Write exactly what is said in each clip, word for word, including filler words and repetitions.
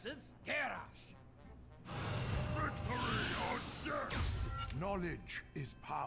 versus Garrosh. Victory or death! Knowledge is power.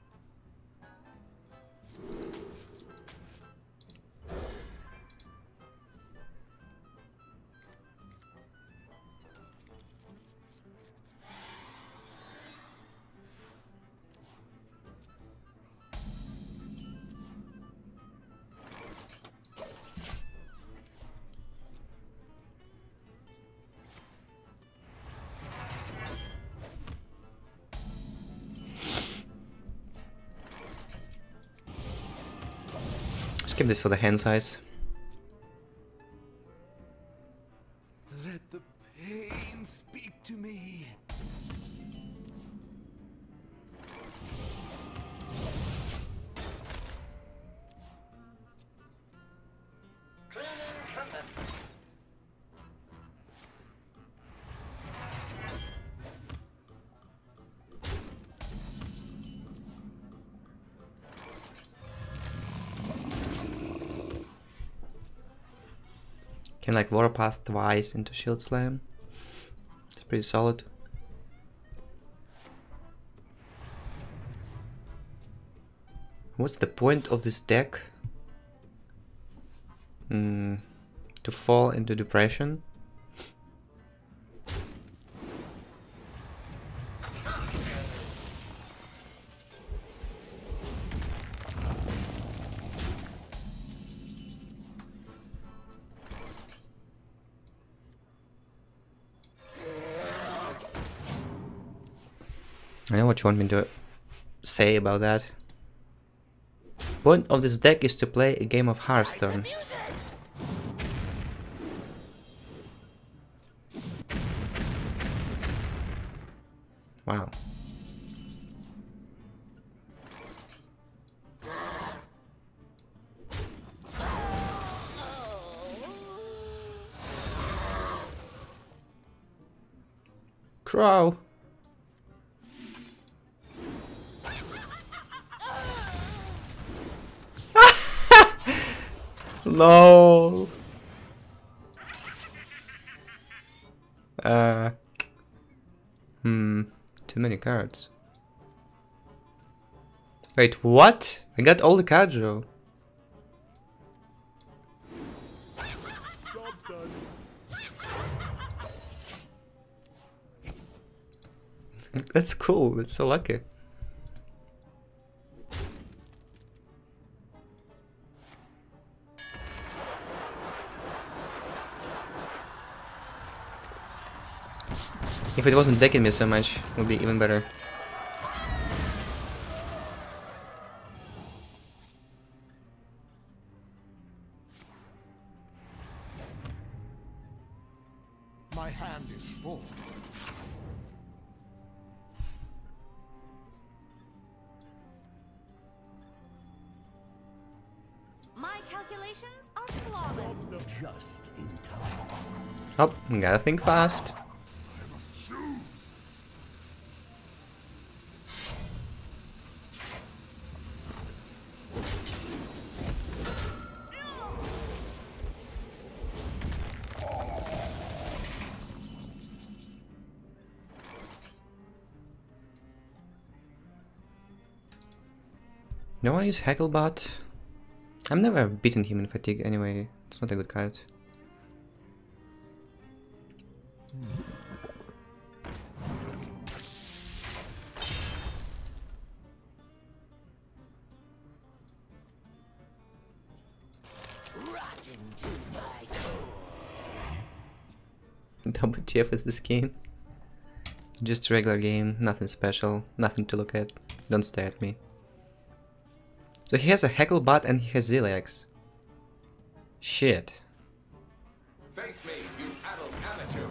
Skip this for the hand size. Let the pain speak to me. Can like Warpath twice into Shield Slam. It's pretty solid. What's the point of this deck? Mm, to fall into depression? I know what you want me to say about that. Point of this deck is to play a game of Hearthstone. Wow. Crow. No. Uh. Hmm. Too many cards. Wait, what? I got all the cards though. That's cool. That's so lucky. If it wasn't decking me so much, it would be even better. My hand is full. My calculations are flawless. Just in time. Oh, gotta think fast. No one use Hagglebot? I've never beaten him in Fatigue anyway, it's not a good card. W T F is this game? Just a regular game, nothing special, nothing to look at, don't stare at me. So he has a Hagglebot and he has Zilliax. Shit. Face me, you adult amateur.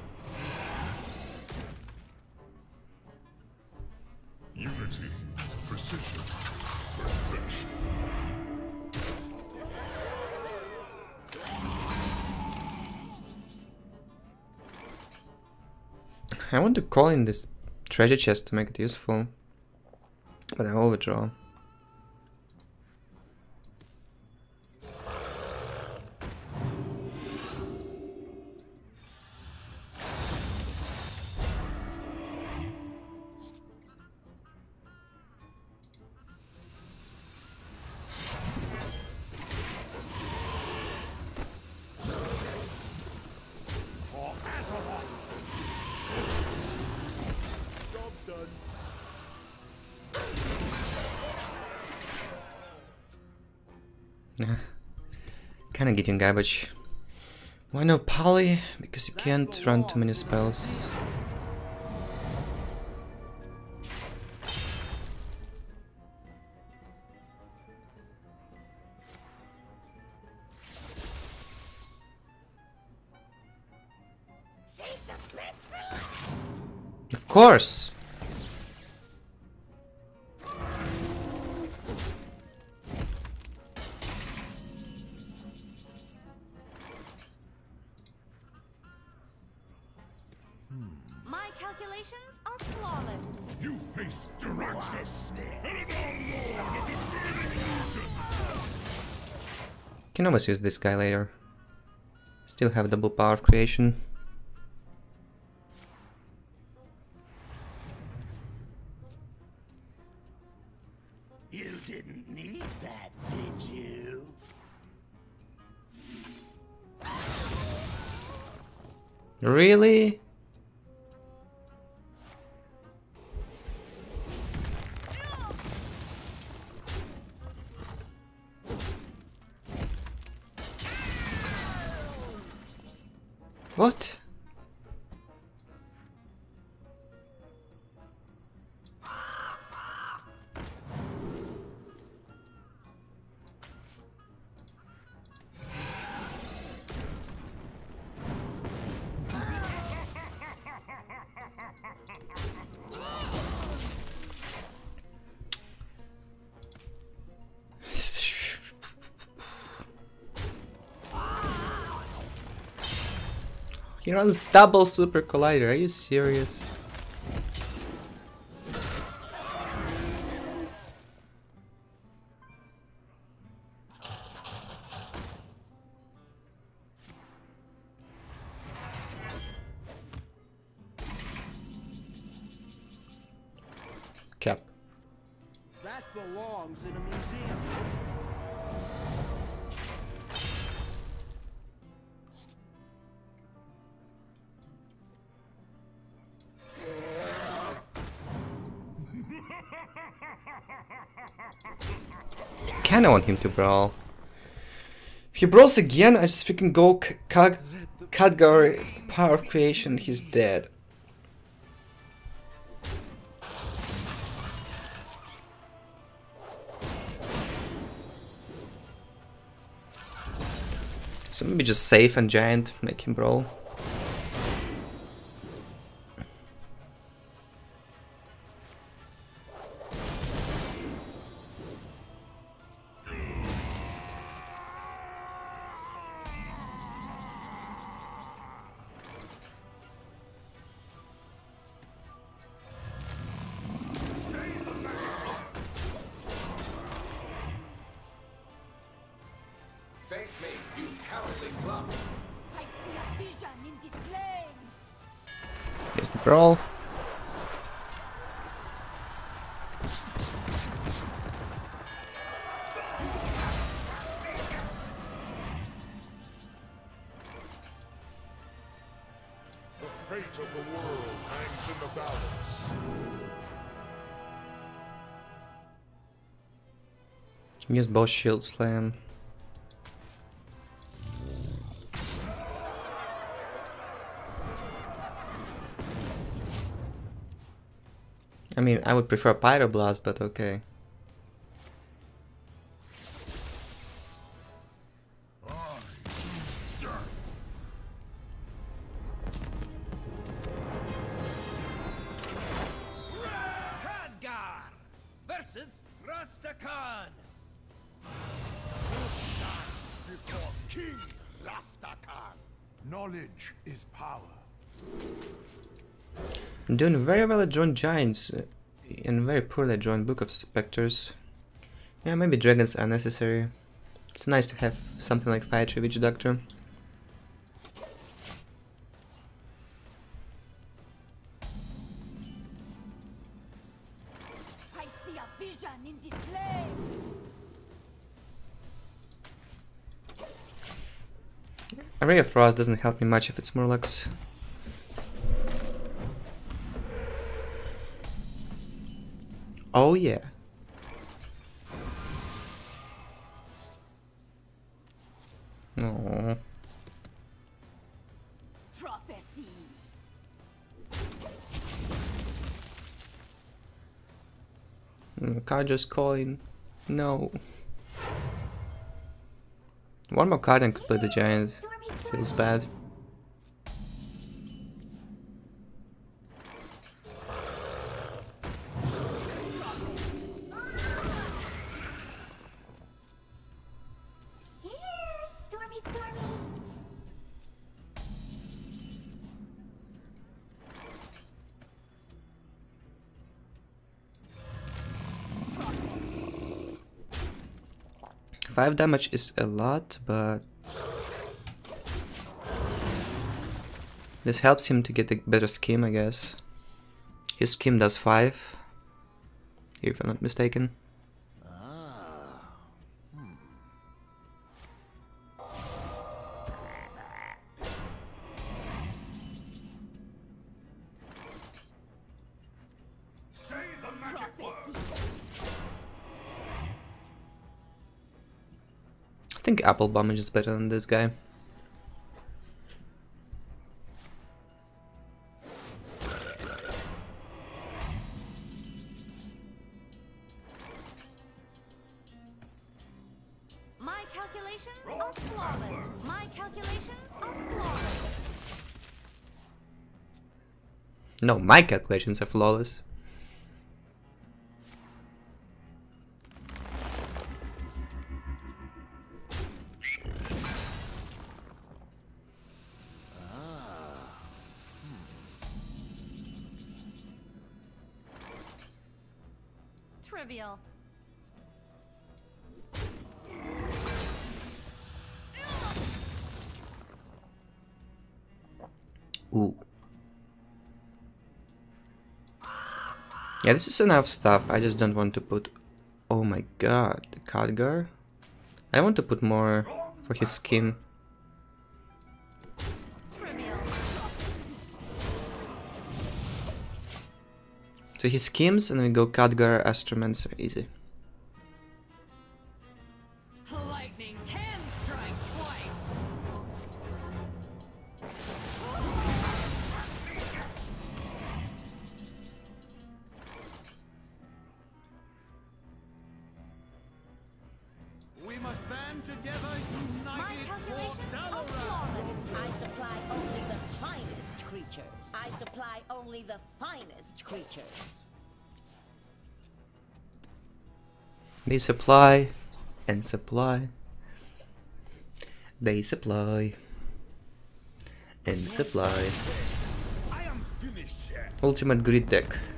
Unity, precision, perfection. I want to call in this treasure chest to make it useful, but I overdraw. Kinda getting garbage. Why no Poly? Because you can't run too many spells. Of course! My calculations are flawless. You face Jaraxxus, Eladon Lord of the Burning Aegis! Can always use this guy later. Still have double power of creation. You didn't need that, did you? Really? What? He runs double Super Collider, are you serious? Cap. That belongs in a museum. Kinda want him to brawl. If he brawls again, I just freaking go Kag Khadgar power of creation, he's dead. So maybe just save and giant, make him brawl. Face me, you cowardly clump. I see a vision in the flames. Here's the brawl. The fate of the world hangs in the balance. Use boss shield slam. I mean, I would prefer Pyroblast, but okay. Khadgar versus Rastakhan. Before King Rastakhan. Knowledge is power. I'm doing very well at Joint Giants uh, and very poorly at Joint Book of Spectres. Yeah, maybe dragons are necessary. It's nice to have something like Fire Tree Witch Doctor. I see a vision in the flames. A Ray of Frost doesn't help me much if it's Murlocs. Oh yeah. No. Prophecy. Cardra's coin. No. One more card and could play the giant. Feels bad. Here, Stormy, Stormy. Five damage is a lot, but this helps him to get a better scheme, I guess. His scheme does five, if I'm not mistaken. Say the magic word. I think Apple Bomb is just better than this guy. My calculations are flawless. My calculations are flawless. No, my calculations are flawless. Trivial. Ooh. Yeah, this is enough stuff. I just don't want to put... Oh my god, the Khadgar? I want to put more for his skin. Trivial. So he schemes and we go Khadgar, Astromancer, easy. Lightning can strike twice. We must band together, My united for calculations are Dalaran. flawless. I supply only the finest creatures. I supply only the finest creatures. They supply and supply. They supply and supply. I am finished yet. Ultimate Grid deck.